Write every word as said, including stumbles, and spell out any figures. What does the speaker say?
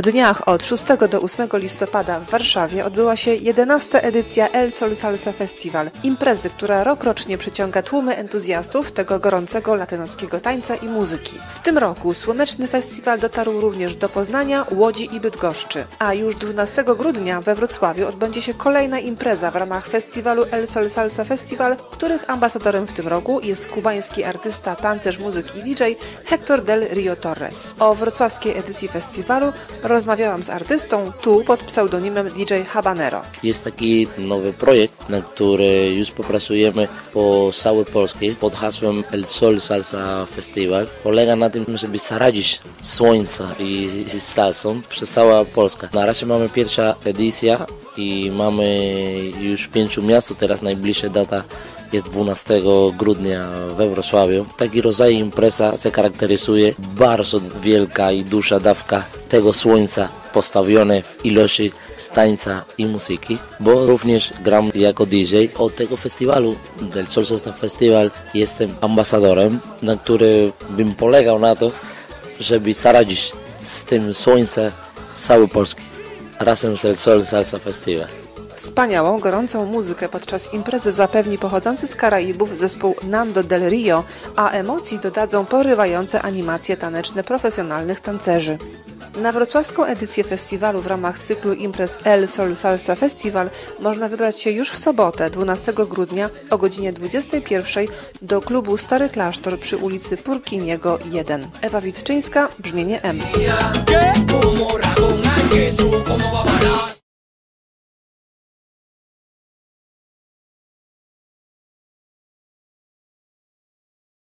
dniach od szóstego do ósmego listopada w Warszawie odbyła się jedenasta edycja El Sol Salsa Festival, imprezy, która rokrocznie przyciąga tłumy entuzjastów tego gorącego latynoskiego tańca i muzyki. W tym roku słoneczny festiwal dotarł również do Poznania, Łodzi i Bydgoszczy, a już dwunastego grudnia we Wrocławiu odbędzie się kolejna impreza w ramach festiwalu El Sol Salsa Festival, których ambasadorem w tym roku jest kubański artysta, tancerz, muzyk i D J Hector del Rio Torres. O wrocławskiej edycji festiwalu rozmawiałam z artystą tu pod pseudonimem D J Habanero. Jest taki nowy projekt, na który już popracujemy po całej Polsce pod hasłem El Sol Salsa Festival. Polega na tym, żeby zaradzić słońca i, i salsą przez całą Polskę. Na razie mamy pierwsza edycja i mamy już w pięciu miastach, teraz najbliższa data jest dwunastego grudnia we Wrocławiu. Taki rodzaj impreza się charakteryzuje bardzo wielka i duża dawka tego słońca postawione w ilości tańca i muzyki, bo również gram jako D J. Od tego festiwalu, del Sol Salsa Festival, jestem ambasadorem, na który bym polegał na to, żeby zaradzić z tym słońce całej Polski razem z El Sol Salsa Festival. Wspaniałą, gorącą muzykę podczas imprezy zapewni pochodzący z Karaibów zespół Nando del Rio, a emocji dodadzą porywające animacje taneczne profesjonalnych tancerzy. Na wrocławską edycję festiwalu w ramach cyklu imprez El Sol Salsa Festival można wybrać się już w sobotę, dwunastego grudnia o godzinie dwudziestej pierwszej do klubu Stary Klasztor przy ulicy Purkiniego jeden. Ewa Witczyńska, Brzmienie M.